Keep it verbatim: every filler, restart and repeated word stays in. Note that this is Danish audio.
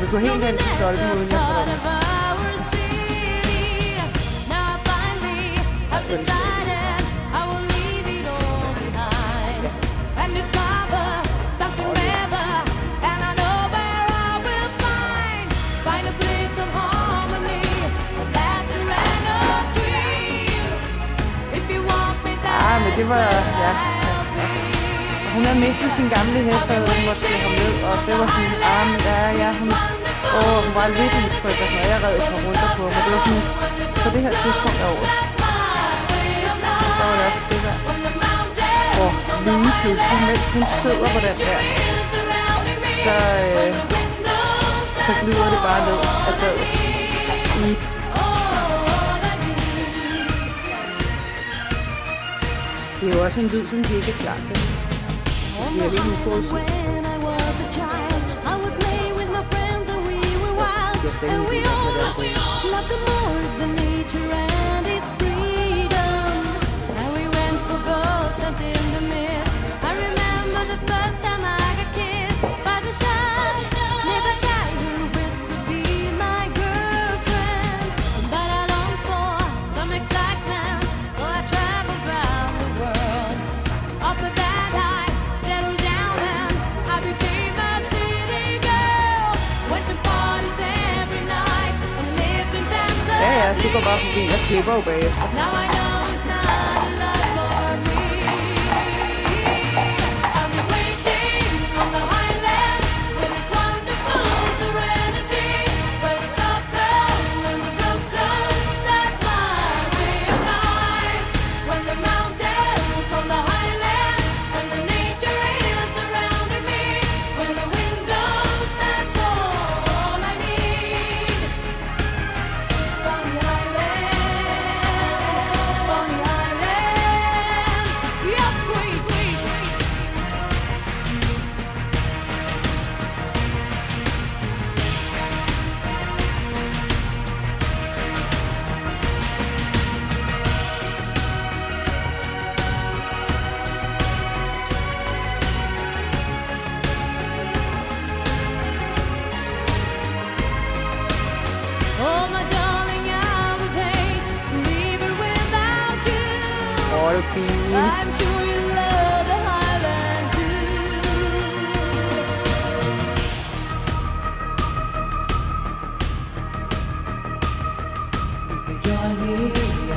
gå helt hen til stolpen uden jeg får det. Ja, men det var, ja. Og hun havde mistet sin gamle hest, og hun måtte slå ham ned, og det var sådan, ah, men ja, ja, hun, åh, hun var lidt utryg, og sådan, og jeg red et par runder på ham, og det var sådan, på det her tidspunkt af året. Og så var det også det der. Og lige pludselig, mens hun sidder på den der, så, øh, så glider det bare ned af taget. I det er jo også en lyd, som de ikke er klar til. Det er lidt uforudset. Jeg slet ikke ved, hvad det Ja, ja, du går bare forbi og klipper jo bagefter. Åh, det er fint. Join me.